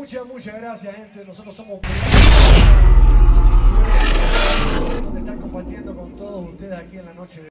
Muchas gracias, gente. Nosotros somos donde están compartiendo con todos ustedes aquí en la noche de